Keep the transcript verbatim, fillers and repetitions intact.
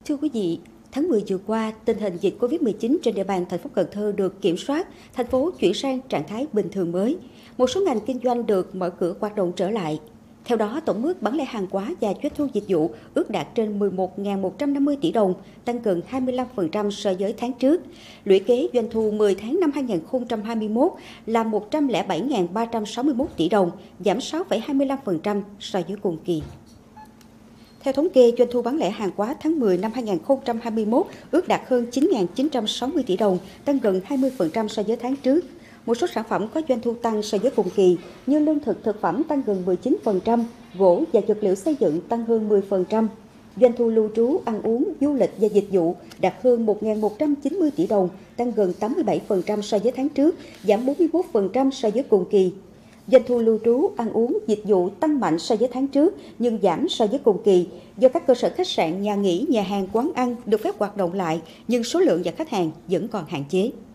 Thưa quý vị, tháng mười vừa qua, tình hình dịch Covid mười chín trên địa bàn thành phố Cần Thơ được kiểm soát, thành phố chuyển sang trạng thái bình thường mới. Một số ngành kinh doanh được mở cửa hoạt động trở lại. Theo đó, tổng mức bán lẻ hàng hóa và doanh thu dịch vụ ước đạt trên mười một nghìn một trăm năm mươi tỷ đồng, tăng gần hai mươi lăm phần trăm so với tháng trước. Lũy kế doanh thu mười tháng năm hai nghìn không trăm hai mươi mốt là một trăm lẻ bảy nghìn ba trăm sáu mươi mốt tỷ đồng, giảm sáu phẩy hai mươi lăm phần trăm so với cùng kỳ. Theo thống kê, doanh thu bán lẻ hàng hóa tháng mười năm hai nghìn không trăm hai mươi mốt ước đạt hơn chín nghìn chín trăm sáu mươi tỷ đồng, tăng gần hai mươi phần trăm so với tháng trước. Một số sản phẩm có doanh thu tăng so với cùng kỳ như lương thực thực phẩm tăng gần mười chín phần trăm, gỗ và vật liệu xây dựng tăng hơn mười phần trăm. Doanh thu lưu trú, ăn uống, du lịch và dịch vụ đạt hơn một nghìn một trăm chín mươi tỷ đồng, tăng gần tám mươi bảy phần trăm so với tháng trước, giảm bốn mươi mốt phần trăm so với cùng kỳ. Doanh thu lưu trú, ăn uống, dịch vụ tăng mạnh so với tháng trước nhưng giảm so với cùng kỳ do các cơ sở khách sạn, nhà nghỉ, nhà hàng, quán ăn được phép hoạt động lại nhưng số lượng và khách hàng vẫn còn hạn chế.